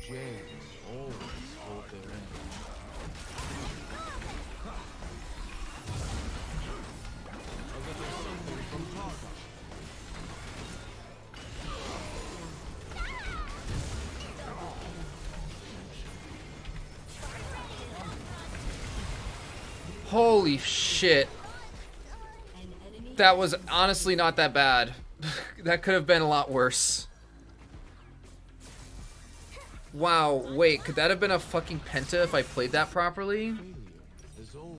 J always hold their end. A little something from Papa. Holy shit. That was honestly not that bad. That could have been a lot worse. Wow, wait, could that have been a fucking penta if I played that properly?